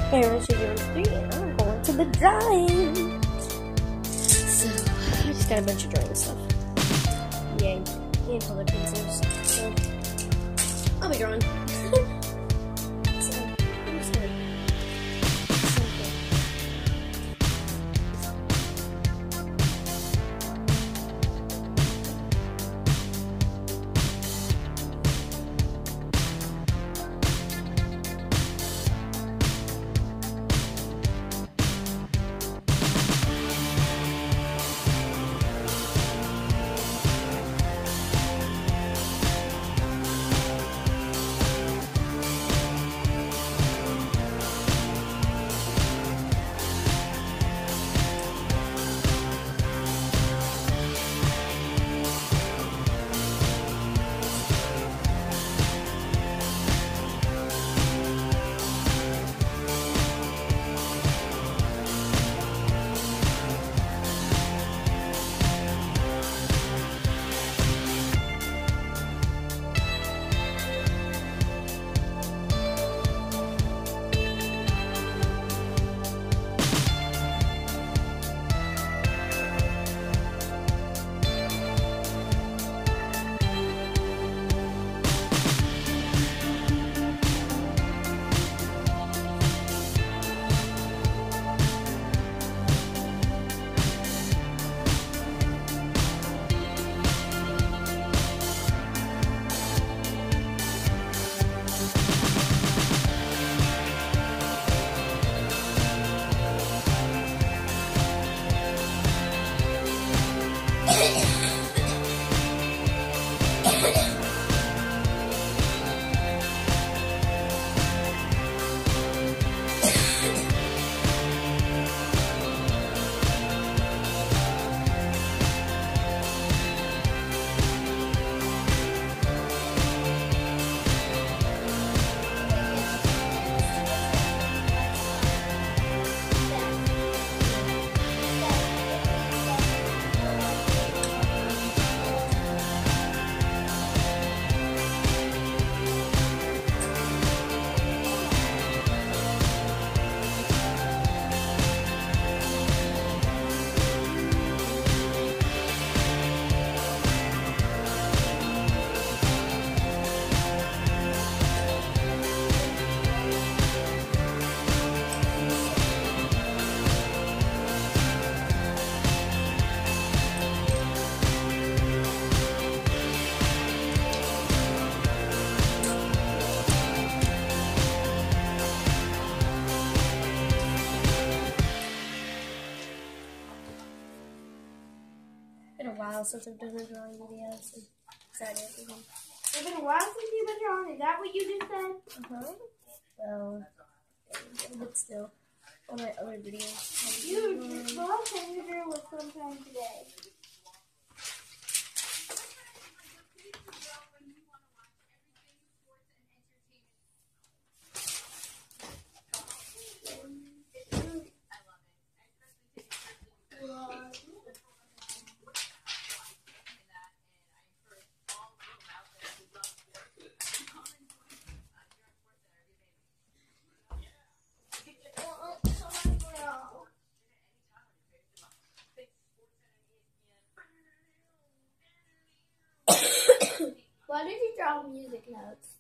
Hey, we're doing 3 and I'm going to the drawing. So, I just got a bunch of drawing stuff. Yay. And color pencils. So, I'll be drawing. So, I'm just gonna... It's been a while since I've done a drawing video, so excited. It's been a while since you've been drawing. Is that what you just said? Well, but still, all my other videos. The last time you drew was sometime today. Why did you draw music notes?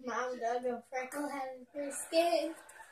Mom dug a freckle head in her skin.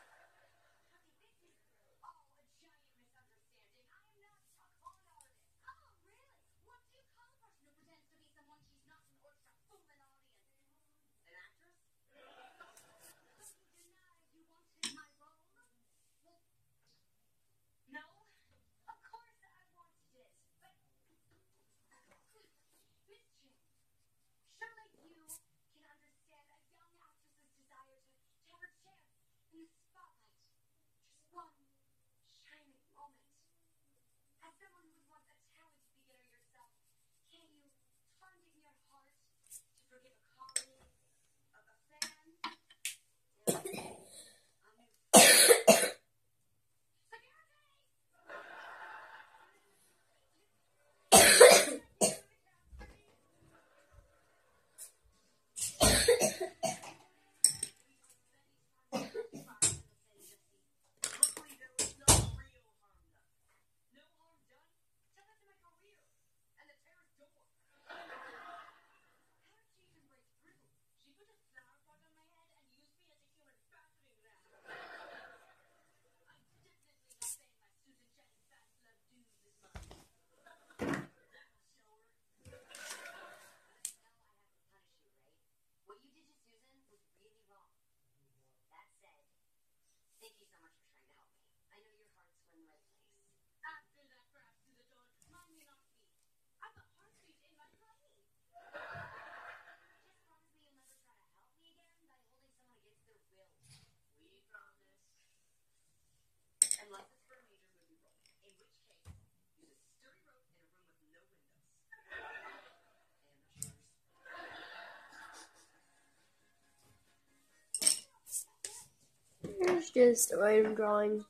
Here's just a random drawing.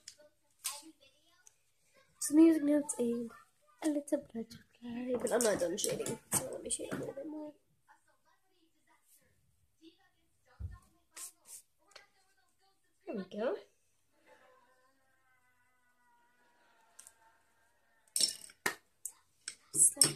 Some music notes and a little butterfly, but I'm not done shading, so let me shade a little bit more. There we go. Slide